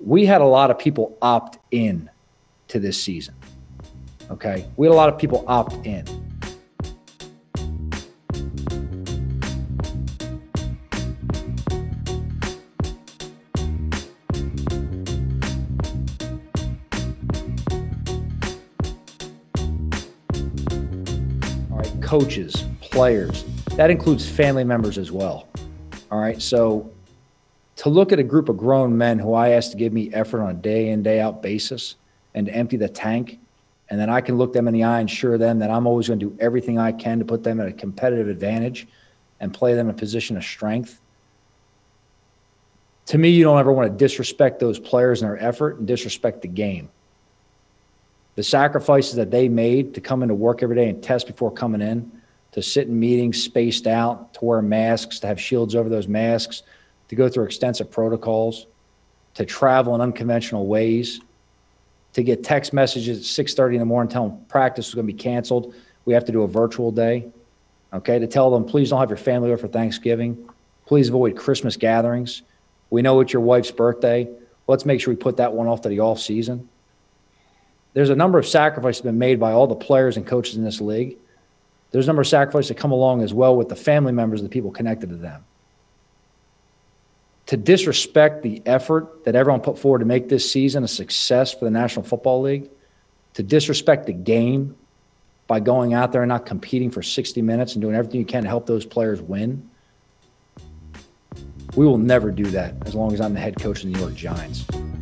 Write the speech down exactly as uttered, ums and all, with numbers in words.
we had a lot of people opt in to this season. Okay. We had a lot of people opt in. All right. Coaches, players, that includes family members as well. All right. So to look at a group of grown men who I ask to give me effort on a day in, day out basis and to empty the tank, and then I can look them in the eye and assure them that I'm always going to do everything I can to put them at a competitive advantage and play them in a position of strength. To me, you don't ever want to disrespect those players and their effort and disrespect the game. The sacrifices that they made to come into work every day and test before coming in, to sit in meetings spaced out, to wear masks, to have shields over those masks, to go through extensive protocols, to travel in unconventional ways, to get text messages at six thirty in the morning telling them practice is going to be canceled. We have to do a virtual day. Okay, to tell them, please don't have your family over for Thanksgiving. Please avoid Christmas gatherings. We know it's your wife's birthday. Let's make sure we put that one off to the off season. There's a number of sacrifices been made by all the players and coaches in this league. There's a number of sacrifices that come along as well with the family members of the people connected to them. To disrespect the effort that everyone put forward to make this season a success for the National Football League, to disrespect the game by going out there and not competing for sixty minutes and doing everything you can to help those players win, we will never do that as long as I'm the head coach of the New York Giants.